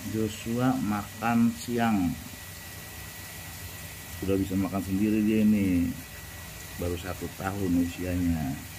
Joshua makan siang, sudah bisa makan sendiri dia ini, baru 1 tahun usianya.